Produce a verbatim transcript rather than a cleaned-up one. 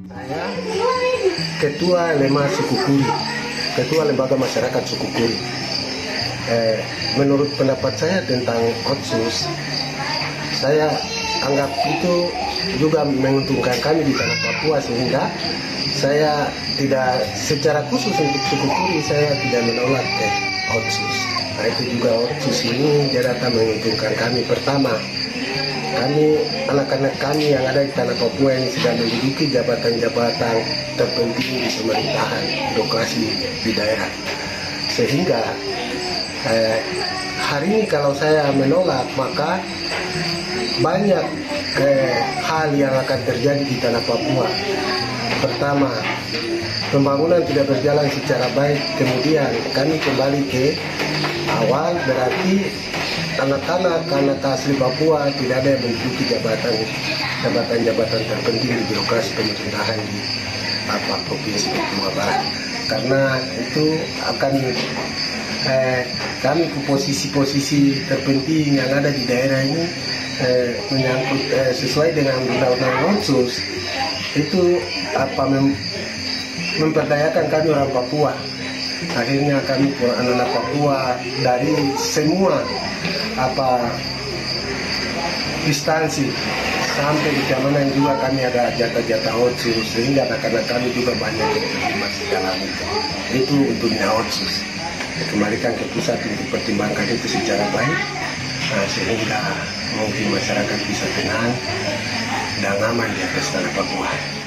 Saya Ketua Lema Suku Kuri, Ketua Lembaga Masyarakat Suku Kuri. Eh, menurut pendapat saya tentang Otsus, saya anggap itu juga menguntungkan kami di tanah Papua, sehingga saya tidak secara khusus untuk suku Kuri saya tidak menolak eh, Otsus. Nah, itu juga Otsus ini dia datang menguntungkan kami. Pertama, kami, anak-anak kami yang ada di tanah Papua ini sedang menduduki jabatan-jabatan terpenting di pemerintahan, birokrasi di daerah. Sehingga eh, hari ini kalau saya menolak, maka banyak eh, hal yang akan terjadi di tanah Papua. Pertama, pembangunan tidak berjalan secara baik. Kemudian kami kembali ke awal, berarti anak-anak anak asli Papua tidak ada yang menduduki jabatan jabatan-jabatan terpenting di birokrasi pemerintahan di apa provinsi Papua Barat. Karena itu akan eh, kami ke posisi-posisi terpenting yang ada di daerah ini eh, menyangkut eh, sesuai dengan undang-undang Otsus, itu apa mem memperdayakan kami orang Papua. Akhirnya kami anak-anak Papua dari semua apa instansi sampai di keamanan juga kami ada jatah-jatah Otsus, sehingga anak-anak kami juga banyak yang terlibat dalam itu. Itu untungnya Otsus. Kembalikan ke pusat untuk pertimbangkan itu secara baik, nah, sehingga mungkin masyarakat bisa tenang dan aman di atas tanah Papua.